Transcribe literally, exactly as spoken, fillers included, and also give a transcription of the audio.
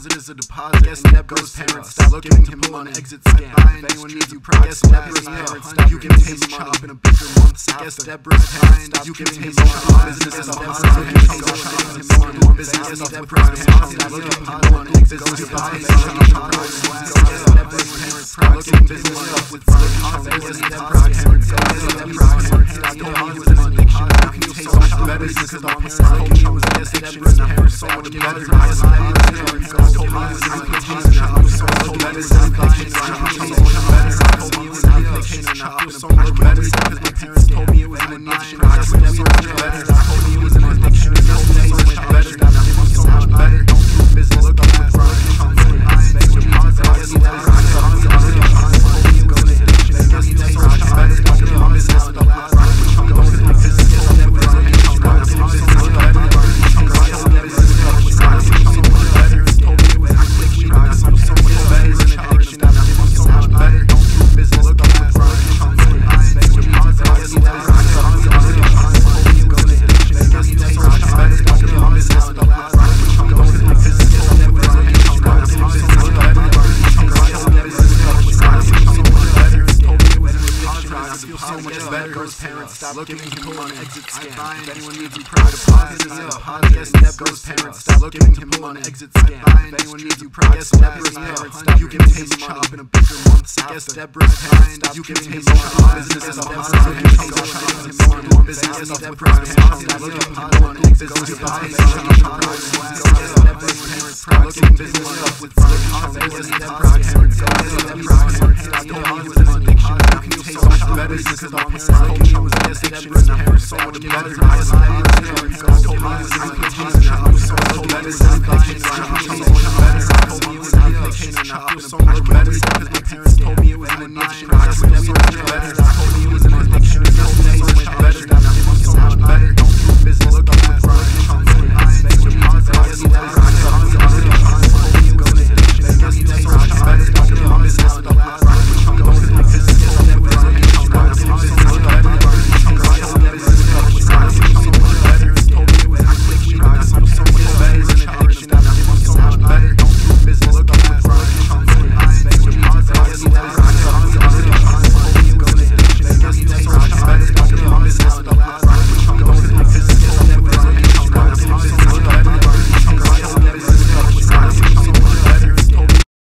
deposit is a deposit. Guess Deborah's parents stop looking to pull an exit scam. If anyone needs you, guess Deborah's parents stop. You can pay some chop in a bigger months. Guess Deborah's parents stop. You can pay some chop. Business is a deposit. You can pay some chop. Business is a Deborah's parents stop looking to pull an exit scam. Guess Deborah's parents stop looking business up with deposit. Guess Deborah's parents stop. Deborah's parents stop. He was an addiction. You can pay some chop. Business is a parents told me it was an addiction. His parents so much better. His parents told me it was an addiction. So much better. His parents told me it was an addiction. So much better because my parents told me it was an addiction. So much better. Told me it was an addiction. So much better. So much better. Business look up with front. Deborah's parents stop looking to pull an exit scam. If anyone needs you, private deposit is a deposit. Guess Deborah's parents stop looking to pull an exit scam. If anyone needs you, private guess Deborah's parents stop. You can pay some chop in a bigger months. Guess Deborah's parents stop. You can pay some chop. Business is a deposit. You can pay some chop. Business is a Deborah's parents stop looking to pull an exit scam. Guess Deborah's parents stop looking business up with deposit. Guess Deborah's parents stop. Deborah's parents stop. He was an addiction. You can pay some chop. Business is a parents told me it was an addiction. His parents so much better. His parents told me it was an addiction. So much better. His parents told me it was an addiction. So much better because my parents told me it was an addiction. So much better. Told me it was an